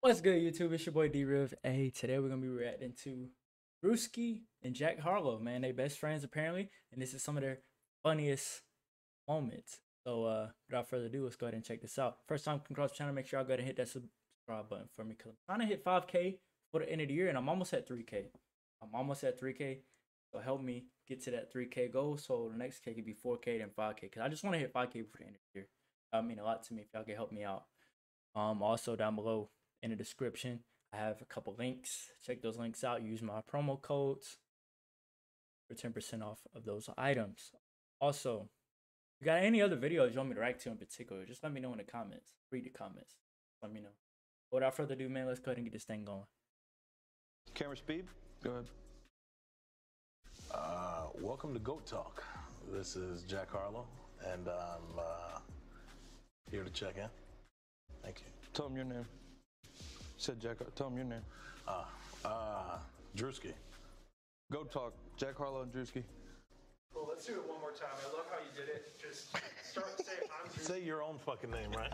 What's good, YouTube? It's your boy D-Riv. Hey, today we're gonna be reacting to Drewski and Jack Harlow. Man, they best friends apparently, and this is some of their funniest moments. So, without further ado, let's go ahead and check this out. First time come across the channel, make sure y'all go ahead and hit that subscribe button for me, because I'm trying to hit 5K for the end of the year, and I'm almost at 3K. So help me get to that 3K goal. So the next K could be 4K then 5K, because I just want to hit 5K before the end of the year. That would mean a lot to me if y'all can help me out. Also down below in the description, I have a couple links. Check those links out. Use my promo codes for 10% off of those items. Also, if you got any other videos you want me to react to in particular, just let me know in the comments. Read the comments. Let me know. Without further ado, man, let's go ahead and get this thing going. Camera speed, go ahead. Welcome to Goat Talk. This is Jack Harlow, and I'm here to check in. Thank you. Tell him your name. Said Jack. Tell him your name. Drewski. Go talk. Jack Harlow and Drewski. Well, let's do it one more time. I love how you did it. Just start to say I'm Drewski. Say your own fucking name, right?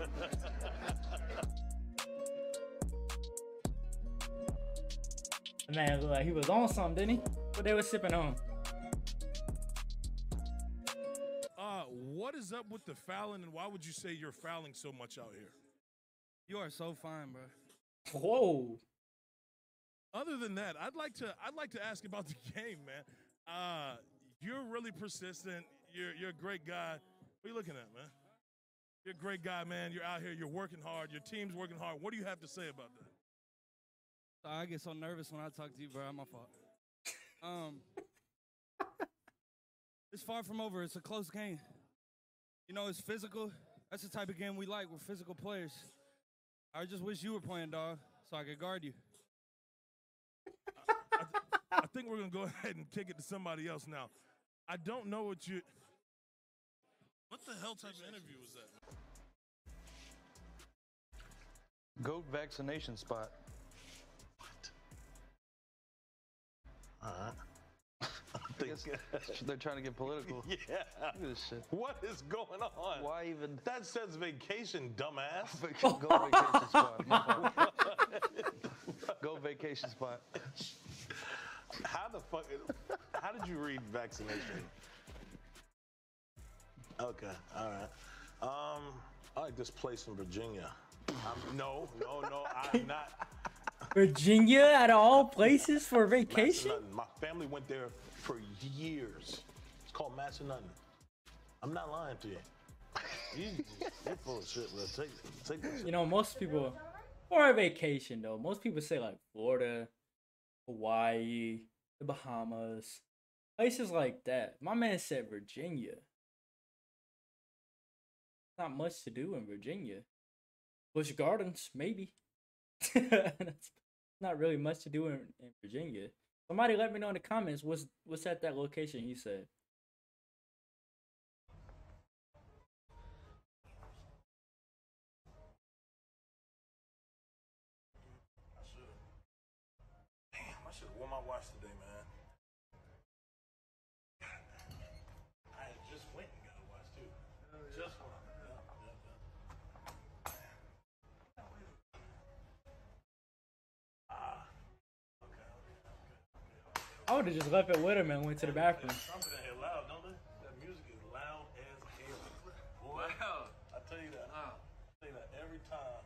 Man, look like he was on something, didn't he? What they was sipping on. What is up with the fouling, and why would you say you're fouling so much out here? You are so fine, bro. Whoa. Other than that, I'd like to ask about the game, man. You're really persistent. You're a great guy. What are you looking at, man? You're a great guy, man. You're out here. You're working hard. Your team's working hard. What do you have to say about that? I get so nervous when I talk to you, bro. My fault. It's far from over. It's a close game. You know, it's physical. That's the type of game we like. We're physical players. I just wish you were playing, dog, so I could guard you. I think we're going to go ahead and kick it to somebody else now. I don't know what you... What the hell type of interview was that? Goat vaccination spot. All right. I guess they're trying to get political. Yeah. Look at this shit. What is going on? Why even? That says vacation, dumbass. Go vacation spot. My fault. Go vacation spot. How the fuck? How did you read vaccination? Okay, all right. I like this place in Virginia. No, I'm not. Virginia at all places for vacation? Massanutten. My family went there for years. It's called Massanutten. I'm not lying to you. You're full of shit, bro. Take this. You know, most people, for a vacation though, most people say like Florida, Hawaii, the Bahamas, places like that. My man said Virginia. Not much to do in Virginia. Busch Gardens, maybe. That's not really much to do in Virginia. Somebody let me know in the comments what's at that location he said. I should have worn my watch today, man. I just went and got a watch too. Just one. I would have just left it with him and went to the bathroom. Trumpet in here loud, don't they? That music is loud as hell. Boy, Wow. I tell you that. I tell you that every time.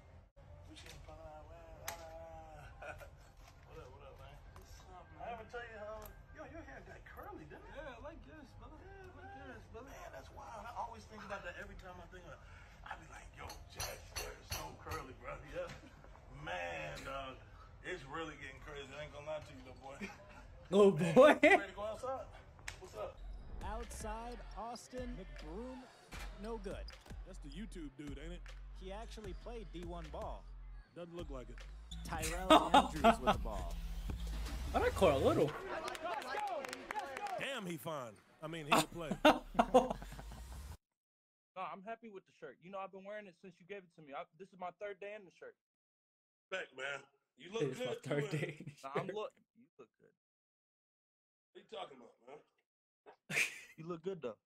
What up, man? I haven't tell you how. Yo, your hair got curly, didn't it? Yeah, I like this, brother. Yeah, I like this, brother. Man, that's wild. I always think about that every time I think of it. I be like, yo, Jack's hair is so curly, bro. Yeah. Man, dog. It's really getting crazy. I ain't gonna lie to you, little boy. Oh boy. Ready to go outside? What's up? Outside, Austin McBroom, no good. That's the YouTube dude, ain't it? He actually played D1 ball. Doesn't look like it. Tyrell Andrews with the ball. I like caught a little. Damn, he fine. I mean, he can play. No, I'm happy with the shirt. You know, I've been wearing it since you gave it to me. This is my third day in the shirt. Back, man. You look It's my good. third too, man. day. Nah, you look good. What you talking about, man? You look good though.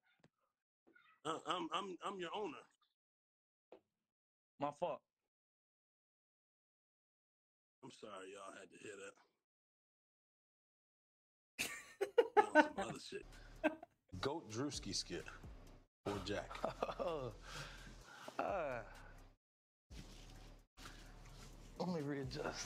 I'm your owner. My fault. sorry y'all had to hear that. On some other shit. Goat Drewski skit or Jack. Let me readjust.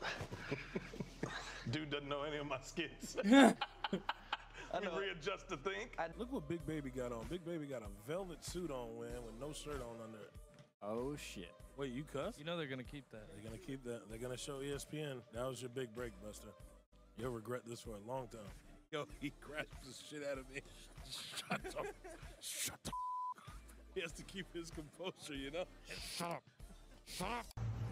Dude doesn't know any of my skits. I I know. readjust the thing. Look what Big Baby got on. Big Baby got a velvet suit on, man, with no shirt on under it. Oh, shit. Wait, you cuss? You know they're gonna keep that. They're gonna keep that. They're gonna show ESPN. That was your big break, Buster. You'll regret this for a long time. Yo, he grasps the shit out of me. Shut up. Shut up. He has to keep his composure, you know? Shut up. Shut up.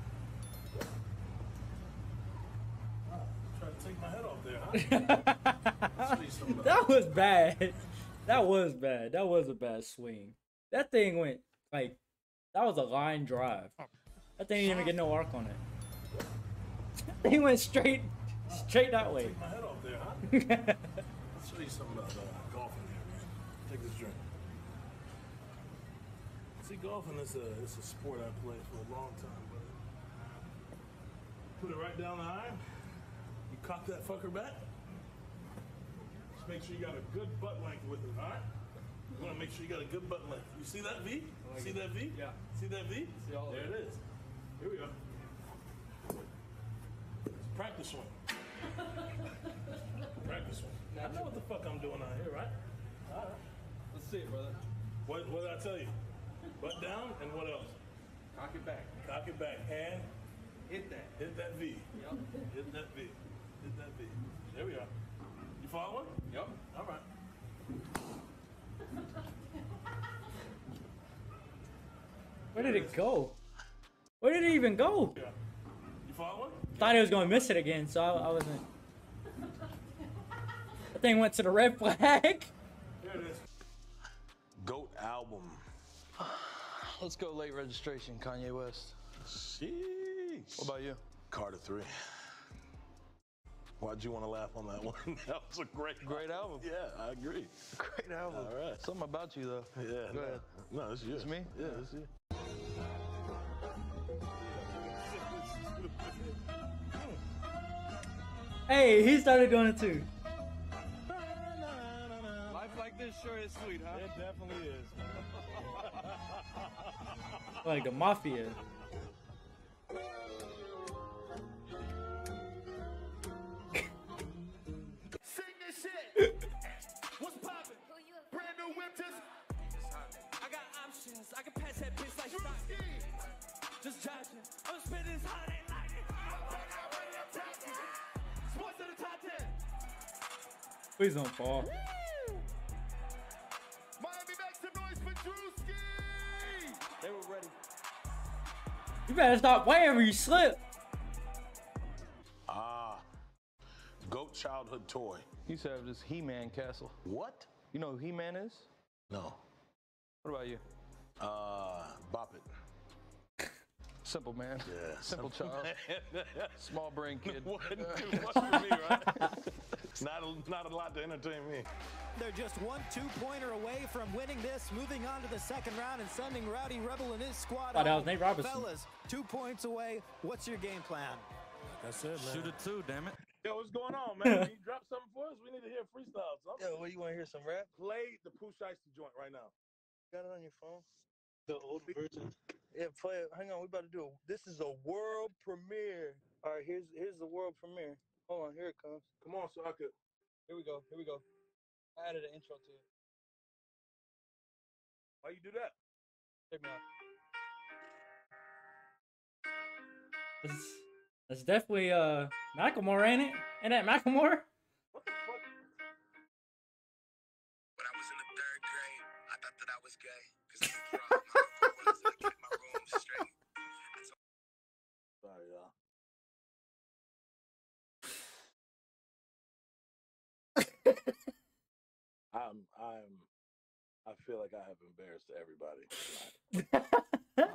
Trying to take my head off there, huh? That was bad. That was bad. That was a bad swing. That thing went like that was a line drive. That thing didn't even get no arc on it. He went straight that way. Take my head off there, huh? I'll show you something about golfing here, man. Take this drink. See, golfing is a sport I played for a long time, but put it right down the iron. You cock that fucker back. Just make sure you got a good butt length with it, all right? You want to make sure you got a good butt length. You see that V? See that V? Yeah. See that V? See all of there it. it is. Here we go. It's practice swing. Practice swing. I know what the fuck I'm doing out here, right? All right. Let's see it, brother. What did I tell you? Butt down and what else? Cock it back. Cock it back and Hit that. hit that V. Yep. Hit that V. Hit that V. There we are. You following? Yep. All right. Where did it go? Where did it even go? Yeah. You following? Thought he was gonna miss it again, so I wasn't. That thing went to the red flag. There it is. Goat album. Let's go late registration, Kanye West. Sheesh. What about you? Carter 3. Why'd you want to laugh on that one? That was a great album. Yeah, I agree. Great album. All right. Something about you, though. Yeah. Go ahead. No, it's you. It's me? Yeah, it's you. Hey, he started doing it too. Life like this sure is sweet, huh? It definitely is. Like the mafia. Sing this shit. What's poppin'? Brand new whip just. I got options. I can pass that bitch like Stockton. Just judging. I'm spending this holiday lightning. Sports to the top 10. Please don't fall. Miami makes some noise for Drewski. They were ready. You better stop playing or you slip. Goat childhood toy. You used to have this He-Man castle. What? You know who He-Man is? No. What about you? Bop it. Simple man. Yeah. Simple child. Small brain kid. Wasn't too much for me, right? Not a lot to entertain me. They're just 1 2-pointer away from winning this, moving on to the second round and sending Rowdy Rebel and his squad Oh, that was home. Nate Robinson. Fellas, 2 points away. What's your game plan? That's it, man. Shoot it too, damn it. Yo, what's going on, man? Can you drop something for us? We need to hear freestyle. Something. Yo, what, you want to hear some rap? Play the Pooh Shiesty joint right now. Got it on your phone? The old version. Yeah, play it. Hang on, we about to do it. This is a world premiere. All right, here's the world premiere. Hold on, here it comes. Come on, so I could. Here we go. I added an intro to it. Why you do that? Check me out. That's definitely Macklemore, ain't it? Ain't that Macklemore? What the fuck? When I was in the 3rd grade, I thought that I was gay. Cause I could draw my photos and I kept my room straight. Sorry, y'all. I feel like I have embarrassed everybody tonight.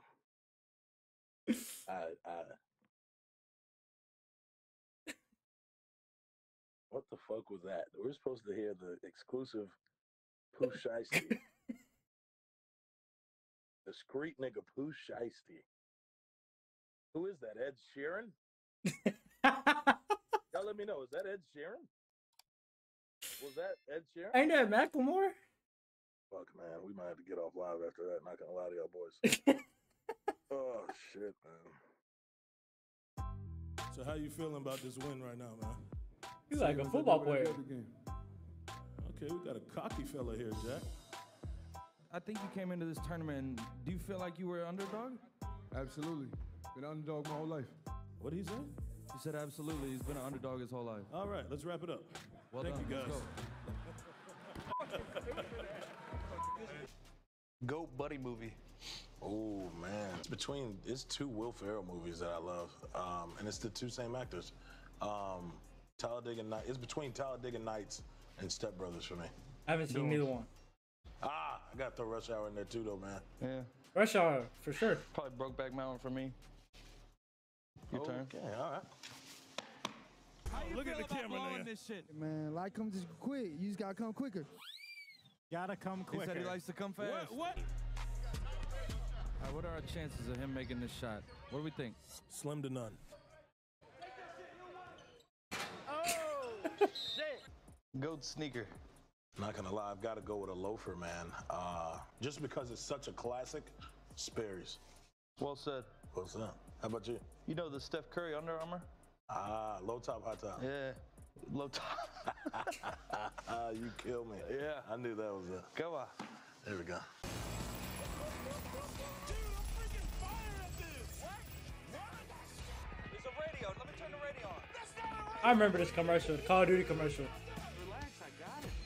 What the fuck was that? We're supposed to hear the exclusive Pooh Shiesty. Discreet nigga Pooh Shiesty. Who is that? Ed Sheeran? Y'all let me know. Is that Ed Sheeran? Was that Ed Sheeran? Ain't that Macklemore? Fuck, man. We might have to get off live after that. Not gonna lie to y'all boys. Oh, shit, man. So how you feeling about this win right now, man? You like a football player. Okay, we got a cocky fella here, Jack. I think you came into this tournament, and do you feel like you were an underdog? Absolutely. Been an underdog my whole life. What did he say? He said absolutely. He's been an underdog his whole life. All right, let's wrap it up. Well Thank done. you, guys. Let's go. GOAT buddy movie. Oh, man. It's two Will Ferrell movies that I love. And it's the two same actors. Talladega Nights. It's between Talladega Nights and Step Brothers for me. I haven't seen neither one. I got to throw Rush Hour in there too, though, man. Yeah. Rush Hour, for sure. Probably Brokeback Mountain for me. Your turn. Okay, all right. Look at the camera, nigga. This shit. Man, life comes just quick. You just gotta come quicker. Gotta come He quicker. said he likes to come fast. What? All right, what are our chances of him making this shot? What do we think? Slim to none. GOAT sneaker. Not gonna lie, I've got to go with a loafer, man. Just because it's such a classic, Sperry's. Well said. What's up? How about you? You know the Steph Curry Under Armour? Low top, high top. Yeah. Low top. You kill me. Yeah. I knew that was it. Come on. There we go. There's a radio. Let me turn the radio on. I remember this commercial, the Call of Duty commercial. Relax, I got it.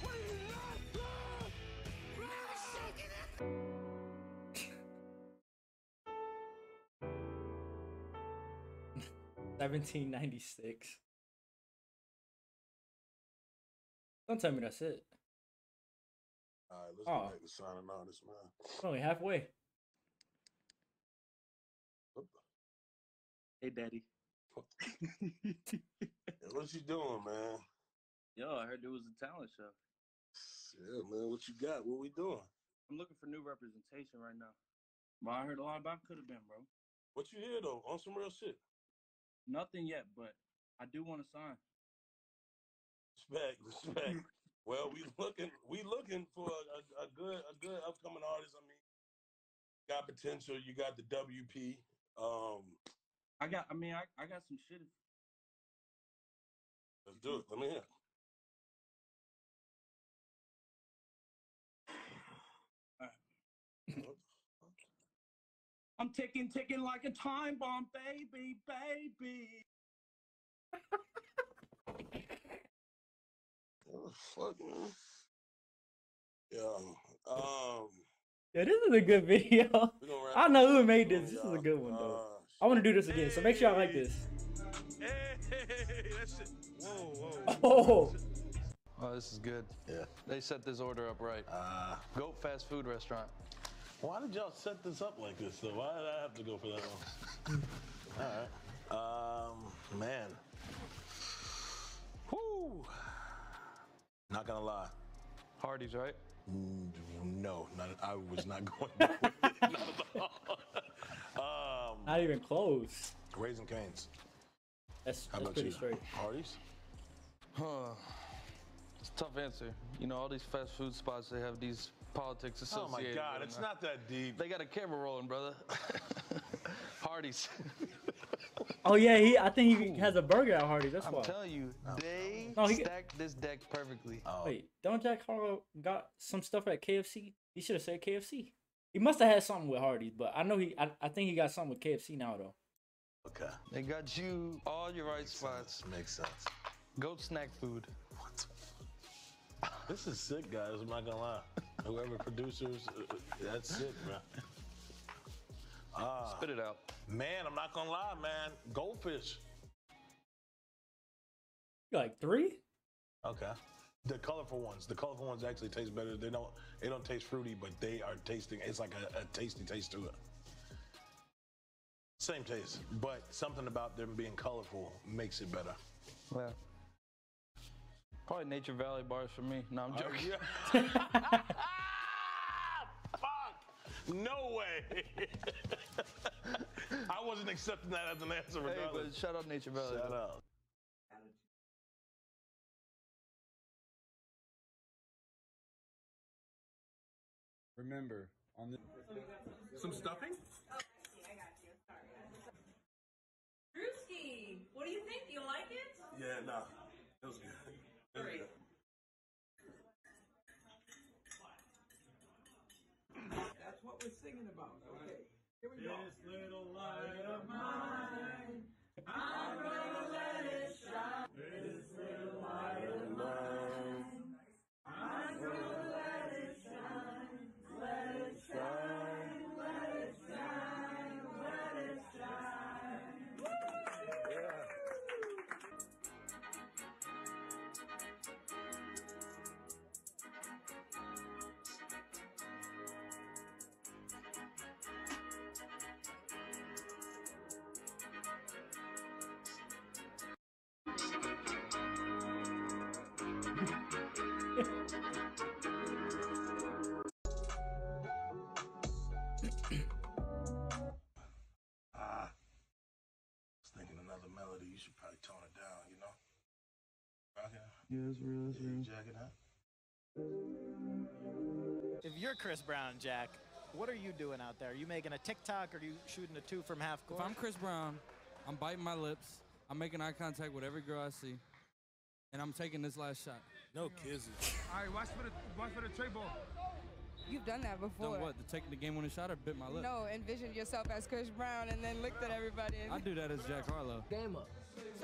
1796. Don't tell me that's it. All right, let's Oh. get back to signing on this, man. We're only halfway. Hey, Daddy. What you doing, man? Yo, I heard there was a talent show. Yeah, man, what you got? What we doing? I'm looking for new representation right now. But I heard a lot about could have been, bro. What you hear, though? On some real shit? Nothing yet, but I do want to sign. Respect. Well, we looking for a good upcoming artist. I mean, got potential. You got the WP. I got some shit. Let's do it. Let me hear. I'm ticking like a time bomb, baby. Oh, fuck, man. Yeah, this is a good video. I know who made this. This is a good one, though. I want to do this again, so make sure I like this. Hey, that shit. Whoa. Oh. Oh, this is good. Yeah. They set this order up right. GOAT fast food restaurant. Why did y'all set this up like this, though? Why did I have to go for that one? All right. Man. Whoo. Not gonna lie. Hardee's, right? No, I was not going to do it. Not at all. Not even close. Raising Cane's. That's How about pretty you? straight. Hardee's? It's a tough answer. You know, all these fast food spots, they have these politics Oh associated. my God, with it's them. not that deep. They got a camera rolling, brother. Hardee's. Oh yeah, I think he has a burger at Hardee's. That's I'm why. telling you, they No, he- stacked this deck perfectly. Wait, don't Jack Harlow got some stuff at KFC? He should have said KFC. He must have had something with Hardee's, but I know I think he got something with KFC now though. Okay. They got you all your right spots. Makes sense. GOAT snack food. This is sick, guys. I'm not gonna lie. Whoever producers, that's sick, man. Spit it out. Man, I'm not gonna lie, man. Goldfish. You like 3? Okay. The colorful ones. The colorful ones actually taste better. They don't taste fruity, but they are tasting. It's like a tasty taste to it. Same taste, but something about them being colorful makes it better. Yeah. Probably Nature Valley bars for me. No, I'm joking. Fuck! No way. I wasn't accepting that as an answer Hey, regardless. but shout out Nature Valley. Shout out. Remember, on the Some stuffing? Oh, I got you. Sorry. Drewski, what do you think? Do you like it? Yeah, no. It was good. It was good. That's what we're singing about. Okay, here we go. This little light of mine, I'm gonna let it shine. This little light of mine, I'm gonna let it shine. Let it shine, let it shine, let it shine. Yeah. I was thinking another melody. You should probably tone it down, you know? Okay. Yeah, it's real, it's real. Jack it up. If you're Chris Brown, Jack, what are you doing out there? Are you making a TikTok or are you shooting a 2 from half court? If I'm Chris Brown, I'm biting my lips. I'm making eye contact with every girl I see. And I'm taking this last shot. No kisses. All right, watch for the tray ball. You've done that before. Done what? To take the game-winning shot or bit my lip? No, envisioned yourself as Chris Brown and then looked at everybody. And I do that as Jack Harlow. Game up.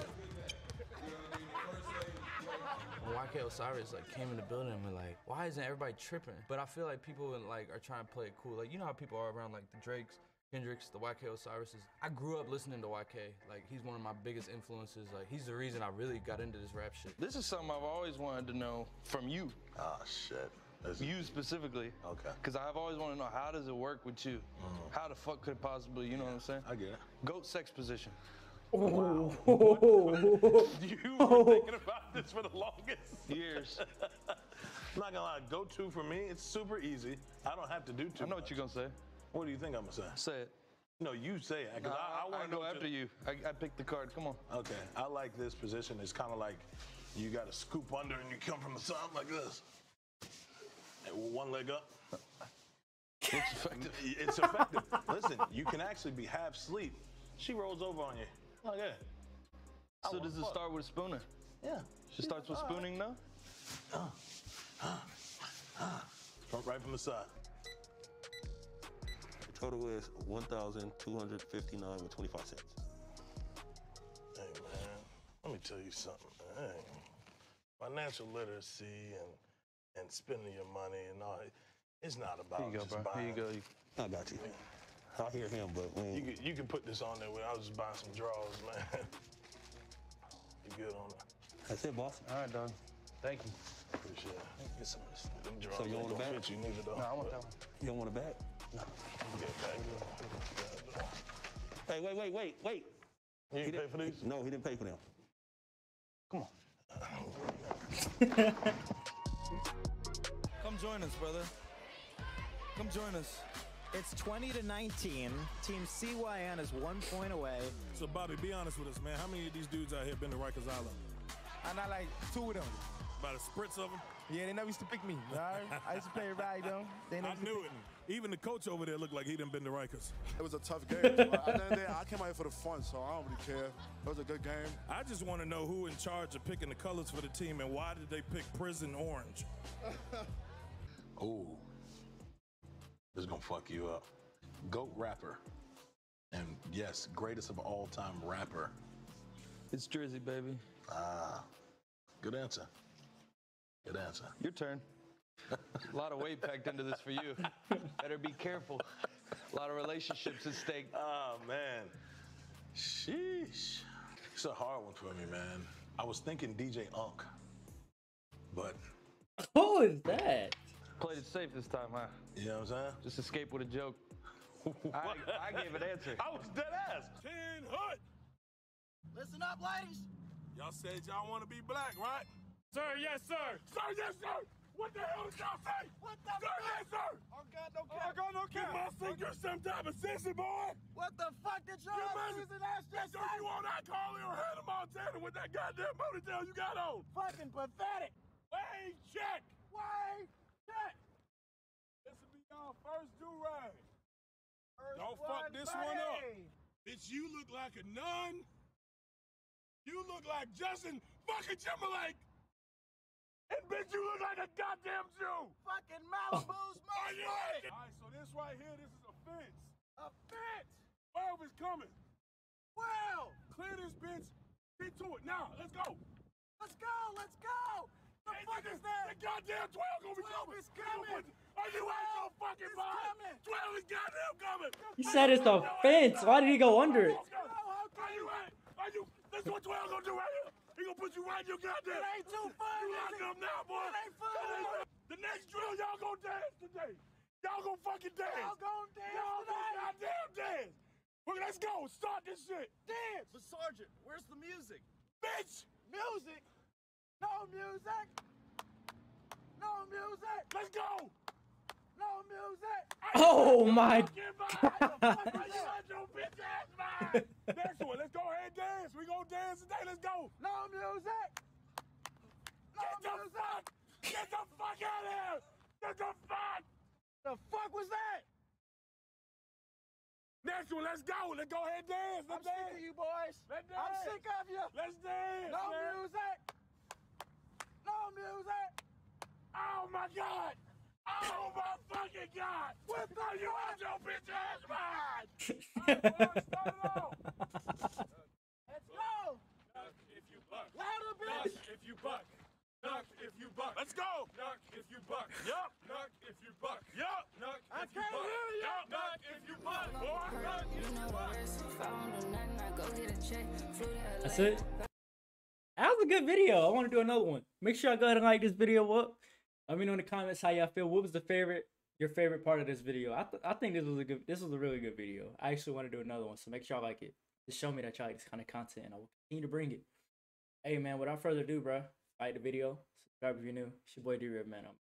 When YK Osiris came in the building and we're like, why isn't everybody tripping? But I feel like people are trying to play it cool. Like, you know how people are around the Drakes, Kendricks, the YK Osiris's. I grew up listening to YK. He's one of my biggest influences. He's the reason I really got into this rap shit. This is something I've always wanted to know from you. Oh, shit. You specifically. Okay. Because I've always wanted to know, how does it work with you? How the fuck could it possibly, you know what I'm saying? I get it. GOAT sex position. Wow. You were thinking about this for the longest years. I'm not gonna lie, go-to for me, it's super easy. I don't have to do too much. I know what you're gonna say. What do you think I'm gonna say? Say it. No, you say it. Because I want to go after you. I picked the card. Come on. Okay. I like this position. It's kind of like you got to scoop under and you come from the side like this. And one leg up. It's effective. It's effective. Listen, you can actually be half asleep. She rolls over on you. Like that. So does it start with a spooner? Yeah. It starts with spooning now? Right from the side. The total is $1,259.25. Hey, man, let me tell you something. Hey, financial literacy and spending your money and all, it's not about Here you go, just bro. buying. Here you go. I got you. I hear him, but You can put this on there. I was just buying some drawers, man. You good on it? That's it, boss. All right, dog. Thank you. Appreciate it. Get some of this. Them drawers So you ain't want a gonna bag? fit you neither, though. No, I want that one. You don't want a bag? No. Hey, wait. You didn't pay for these? No, he didn't pay for them. Come on. Come join us, brother. Come join us. It's 20-19. Team CYN is 1 point away. So, Bobby, be honest with us, man. How many of these dudes out here been to Rikers Island? I know like 2 of them. About a spritz of them? Yeah, they never used to pick me. All right? I used to play right, though. I knew it. Even the coach over there looked like he done been to Rikers. It was a tough game. At the end of the day, I came out here for the fun, so I don't really care. It was a good game. I just want to know who in charge of picking the colors for the team and why did they pick prison orange? Oh, this is gonna fuck you up. GOAT rapper, and yes, greatest of all time rapper. It's Drizzy, baby. Ah, good answer. Good answer. Your turn. A lot of weight packed into this for you. Better be careful. A lot of relationships at stake. Oh, man. Sheesh. It's a hard one for me, man. I was thinking DJ Unk, but... Who is that? Played it safe this time, huh? You know what I'm saying? Just escape with a joke. I gave an answer. I was dead ass. 10 Hood. Listen up, ladies. Y'all said y'all want to be black, right? Sir, yes, sir. Sir, yes, sir. What the hell did y'all say? What the Sir, yes, sir. Oh, God, no Oh, cap. God, no cap. You must think you're some type of sissy, boy. What the fuck did y'all using that shit So you on that Carly or Hannah Montana with that goddamn ponytail you got on? Fucking pathetic. Wait, check. Why? Check. This will be your first do-rag. First Don't fuck this one up. buddy. Bitch, you look like a nun. You look like Justin fucking Timberlake. And bitch, you look like a goddamn Jew. Fucking Malibu's Are you most ready? All right, so this right here, this is a fence. A fence. 12 is coming. Well, Clear this bitch. Get to it. Now, let's go. let's go. Let's go. The fuck is that? The goddamn 12 gonna be 12 coming. is coming. Are you out your fucking mind? coming. 12 is goddamn coming. He said it's a fence. Why did he go under it? Are you at? Are you? This is what 12 gonna do right here. He gonna put you right in your goddamn. It ain't too fun. You is locked it? up now, boy. It ain't fun. The next drill, y'all gonna dance today. Y'all gonna fucking dance. Y'all gonna dance Y'all today. gonna goddamn dance. Well, let's go. Start this shit. Dance. But Sergeant, where's the music? Bitch. Music. No music. No music. Let's go. No music. Oh my Next one, let's go ahead and dance. We gonna dance today. Let's go. No music. No music. Get the fuck out of here. Get the fuck. The fuck was that? Next one, let's go. Let's go ahead and dance. I'm Let's sick dance. of you boys. Let's dance. I'm sick of you. Let's dance. No man. music. No music. Oh my God. Oh my fucking God. What the Are you fuck? out your bitch ass mind? Let's go. Knock if you buck. Louder, Knock bitch. if you buck. Knock if you buck. Let's go. Knock if you buck. Yup. Knock if you buck. Yup. Knock I if you can't buck. hear you. Yup. Knock if you buck. Boy, knock if you buck. That's it. That was a good video. I want to do another one. Make sure y'all go ahead and like this video up. Let me know in the comments how y'all feel. What was your favorite part of this video? I think this was a really good video. I actually want to do another one, so make sure y'all like it. Just show me that y'all like this kind of content, and I will continue to bring it. Hey man, without further ado, bro, like the video, subscribe if you're new. It's your boy D-Rib, man.